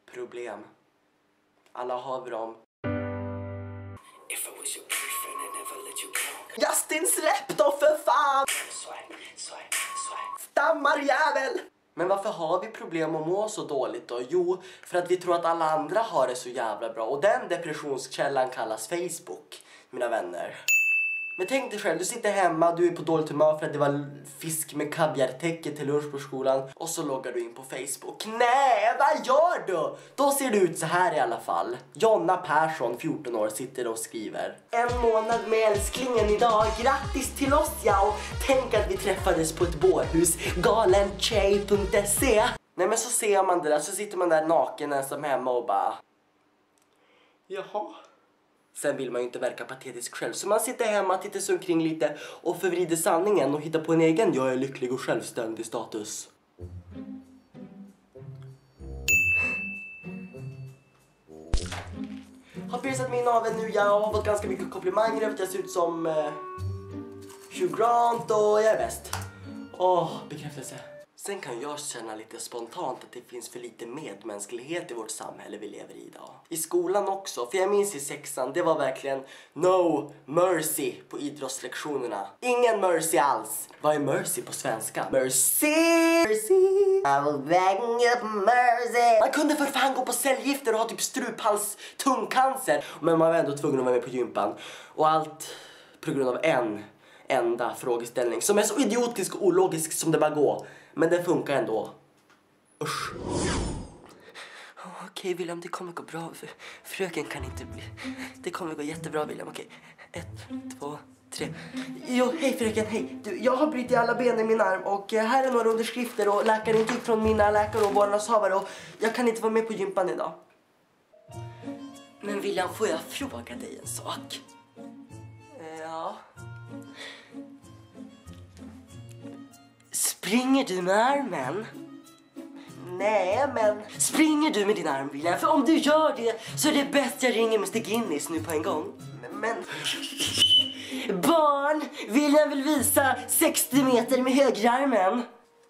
problem. Alla har vi dem. Justin, släpp då för fan! Stammarjävel! Men varför har vi problem att må så dåligt då? Jo, för att vi tror att alla andra har det så jävla bra. Och den depressionskällan kallas Facebook, mina vänner. Men tänk dig själv, du sitter hemma, du är på dåligt humör för att det var fisk med kaviartäcke till lunch på skolan. Och så loggar du in på Facebook. Nej, vad gör du? Då ser det ut så här i alla fall. Jonna Persson, 14 år, sitter och skriver: en månad med älsklingen idag, grattis till oss ja. Tänk att vi träffades på ett bårhus, galentjej.se. Nej men så ser man det där, så sitter man där naken ensam hemma och bara... Jaha. Sen vill man ju inte verka patetisk själv. Så man sitter hemma, tittar sig omkring lite och förvrider sanningen och hittar på en egen jag är lycklig och självständig status. Har piercat min navel nu, jag har fått ganska mycket komplimanger över att jag ser ut som Hugh Grant och jag är bäst. Bekräftelse. Sen kan jag känna lite spontant att det finns för lite medmänsklighet i vårt samhälle vi lever i idag. I skolan också, för jag minns i 6:an, det var verkligen no mercy på idrottslektionerna. Ingen mercy alls. Vad är mercy på svenska? Mercy! Mercy! I will beg up mercy! Man kunde för fan gå på cellgifter och ha typ struphals, tungcancer. Men man var ändå tvungen att vara med på gympan. Och allt på grund av en enda frågeställning som är så idiotisk och ologisk som det bara går. Men det funkar ändå. Usch. Okej William, det kommer gå bra. Fröken kan inte bli... Det kommer gå jättebra William, okej. 1, 2, 3. Jo, hej fröken, hej. Du, jag har brutit alla ben i min arm och här är några underskrifter och läkarintyg från mina läkare och vårdnadshavare och jag kan inte vara med på gympan idag. Men William, får jag fråga dig en sak? Ja... Springer du med armen? Nej, men... Springer du med din arm, William? För om du gör det så är det bäst jag ringer Mr. Guinness nu på en gång. Men... Barn! William vill visa 60 meter med högerarmen.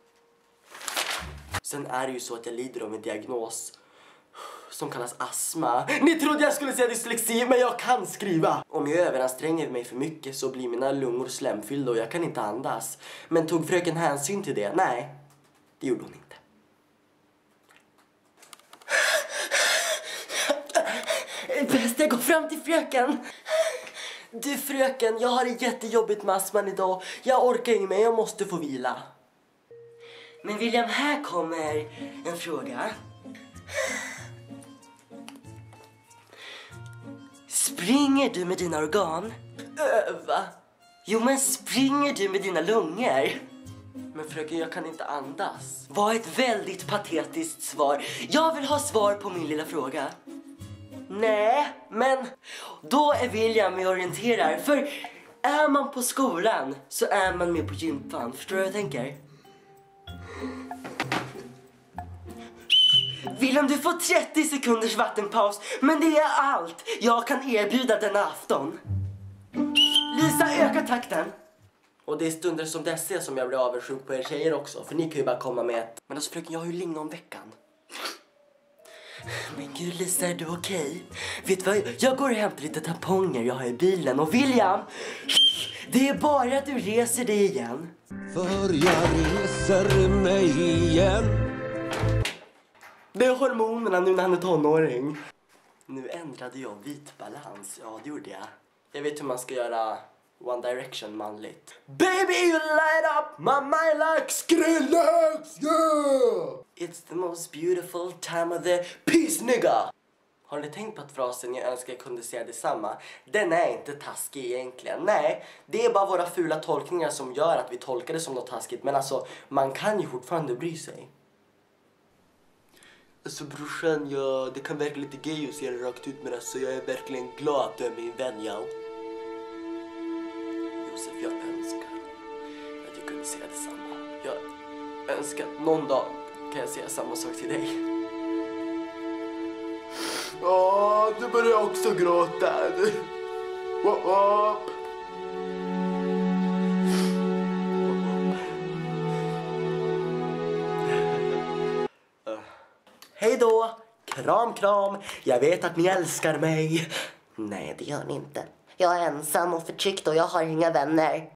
Sen är det ju så att jag lider av en diagnos som kallas astma. Ni trodde jag skulle säga dyslexi, men jag kan skriva. Om jag överanstränger mig för mycket så blir mina lungor slemfyllda och jag kan inte andas. Men tog fröken hänsyn till det? Nej, det gjorde hon inte. Bäst jag går fram till fröken. Du fröken, jag har det jättejobbigt med astman idag. Jag orkar inte mer, jag måste få vila. Men William, här kommer en fråga. Springer du med dina organ? Va? Jo, men springer du med dina lungor? Men fröken, jag kan inte andas. Var ett väldigt patetiskt svar. Jag vill ha svar på min lilla fråga. Nej, men då är William med och orienterar. För är man på skolan så är man med på gympan. Förstår du vad jag tänker? William, du får 30 sekunders vattenpaus. Men det är allt jag kan erbjuda denna afton. Lisa, öka takten. Och det är stunder som dessa som jag blir avundsjuk på er tjejer också. För ni kan ju bara komma med ett... Men alltså fröken, jag har ju lingonveckan. Men gud Lisa, är du okej? Vet du vad? Jag går och hämtar lite tamponger jag har i bilen. Och William, det är bara att du reser dig igen. För jag reser mig igen. Det är hormonerna nu när han är tonåring. Nu ändrade jag vit balans. Ja, det gjorde jag. Jag vet hur man ska göra One Direction manligt. Baby, you light up my mind like Skrillex, yeah! It's the most beautiful time of the peace, nigga! Har ni tänkt på att frasen jag önskar jag kunde säga detsamma? Den är inte taskig egentligen. Nej, det är bara våra fula tolkningar som gör att vi tolkar det som något taskigt. Men alltså, man kan ju fortfarande bry sig. Alltså brorsan, det kan verka lite gay att se det rakt ut, men alltså jag är verkligen glad att du är min vän, ja. Josef, jag önskar att jag kunde säga detsamma. Jag önskar att någon dag kan jag säga samma sak till dig. Ja, du börjar också gråta. Hej då! Kram, kram. Jag vet att ni älskar mig. Nej, det gör ni inte. Jag är ensam och förtryckt och jag har inga vänner.